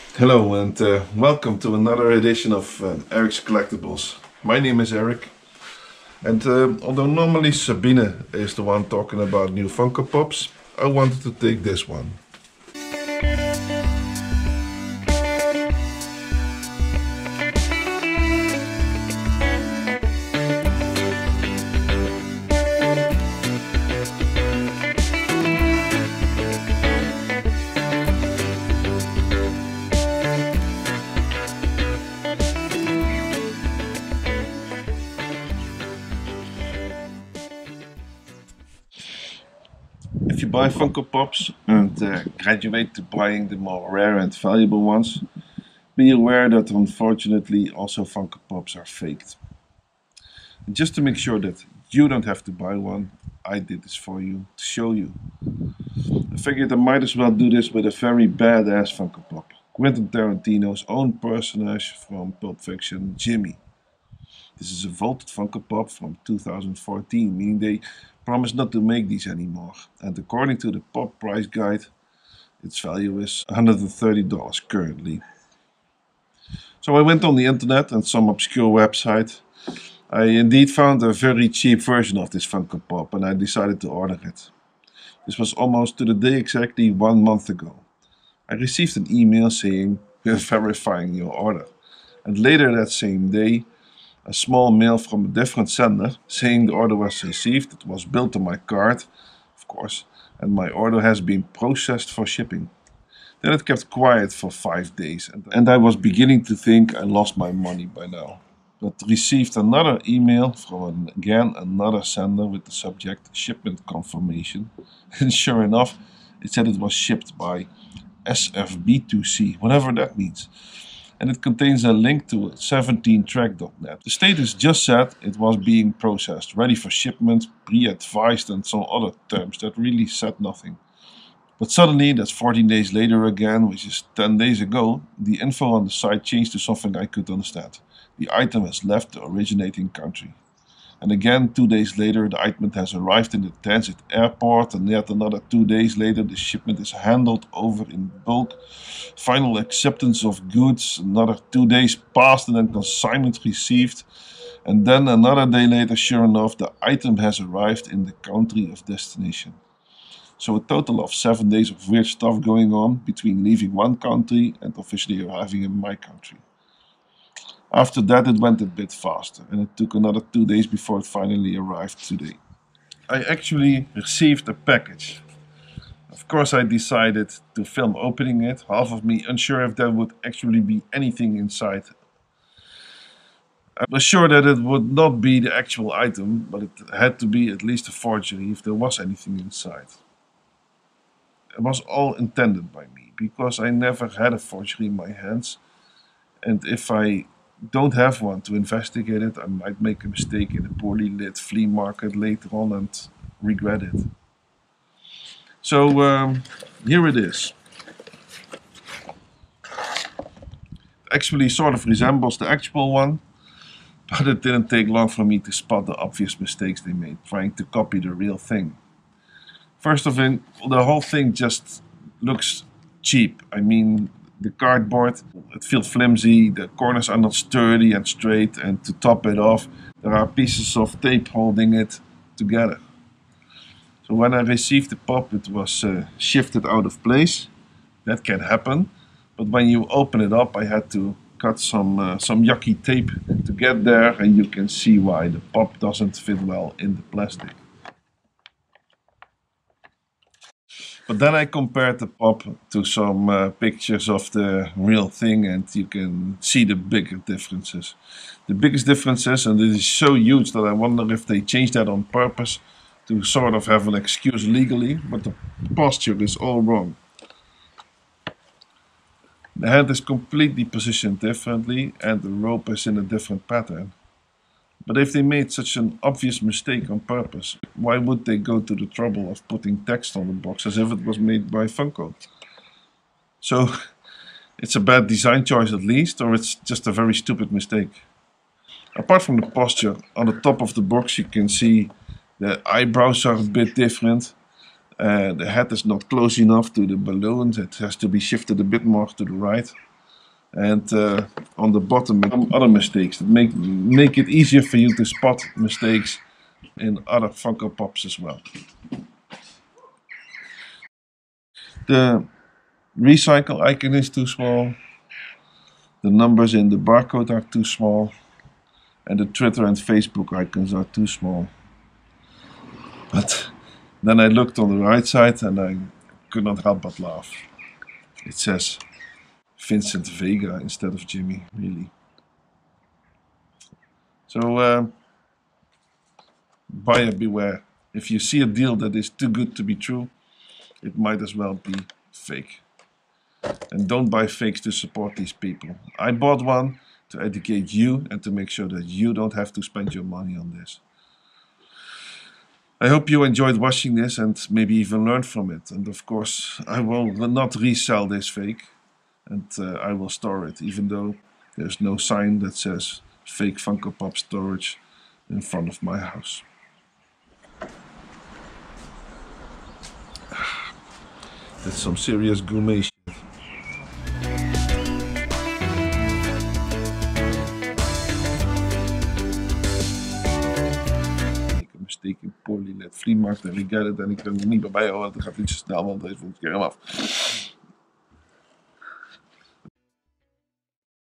Hello and welcome to another edition of Eric's Collectibles. My name is Eric, and although normally Sabine is the one talking about new Funko Pops, I wanted to take this one. If you buy Funko Pops and graduate to buying the more rare and valuable ones, be aware that unfortunately also Funko Pops are faked. And just to make sure that you don't have to buy one, I did this for you to show you. I figured I might as well do this with a very badass Funko Pop. Quentin Tarantino's own personage from Pulp Fiction, Jimmy. This is a vaulted Funko Pop from 2014, meaning they promised not to make these anymore. And according to the Pop Price Guide, its value is $130 currently. So I went on the internet and some obscure website. I indeed found a very cheap version of this Funko Pop and I decided to order it. This was almost to the day exactly 1 month ago. I received an email saying, "We are verifying your order." And later that same day, a small mail from a different sender saying the order was received, it was billed to my card, of course, and my order has been processed for shipping. Then it kept quiet for 5 days, and I was beginning to think I lost my money by now. But received another email from again another sender with the subject shipment confirmation, and sure enough, it said it was shipped by SFB2C, whatever that means. And it contains a link to 17track.net. The status just said it was being processed, ready for shipment, pre-advised and some other terms that really said nothing. But suddenly, that's 14 days later again, which is 10 days ago, the info on the site changed to something I could understand. The item has left the originating country. And again, 2 days later, the item has arrived in the transit airport, and yet another 2 days later, the shipment is handled over in bulk. Final acceptance of goods, another 2 days passed, and then consignment received. And then another day later, sure enough, the item has arrived in the country of destination. So a total of 7 days of weird stuff going on between leaving one country and officially arriving in my country. After that it went a bit faster and it took another 2 days before it finally arrived today. I actually received a package. Of course I decided to film opening it, half of me unsure if there would actually be anything inside. I was sure that it would not be the actual item, but it had to be at least a forgery if there was anything inside. It was all intended by me, because I never had a forgery in my hands, and if I don't have one to investigate it, I might make a mistake in a poorly lit flea market later on and regret it. So here it is. It actually sort of resembles the actual one, but it didn't take long for me to spot the obvious mistakes they made trying to copy the real thing. First of all, the whole thing just looks cheap. I mean, the cardboard, it feels flimsy, the corners are not sturdy and straight, and to top it off, there are pieces of tape holding it together. So when I received the pop, it was shifted out of place. That can happen, but when you open it up, I had to cut some yucky tape to get there, and you can see why the pop doesn't fit well in the plastic. But then I compared the pop to some pictures of the real thing, and you can see the bigger differences. The biggest differences, and it is so huge that I wonder if they changed that on purpose to sort of have an excuse legally, but the posture is all wrong. The hand is completely positioned differently and the rope is in a different pattern. But if they made such an obvious mistake on purpose, why would they go to the trouble of putting text on the box as if it was made by Funko? So it's a bad design choice at least, or it's just a very stupid mistake. Apart from the posture, on the top of the box you can see the eyebrows are a bit different. The head is not close enough to the balloons, it has to be shifted a bit more to the right. And on the bottom, other mistakes that make it easier for you to spot mistakes in other Funko Pops as well. The recycle icon is too small. The numbers in the barcode are too small. And the Twitter and Facebook icons are too small. But then I looked on the right side and I could not help but laugh. It says Vincent Vega instead of Jimmy, really. So buyer beware. If you see a deal that is too good to be true, it might as well be fake. And don't buy fakes to support these people. I bought one to educate you and to make sure that you don't have to spend your money on this. I hope you enjoyed watching this and maybe even learned from it. And of course, I will not resell this fake, and I will store it, even though there's no sign that says fake Funko Pop storage in front of my house. That's some serious gourmet shit. Steek in poorly net vliegmarkt en ik get het en ik kan er niet meer bij houden. Het gaat niet zo snel, want deze volgende keer hem af.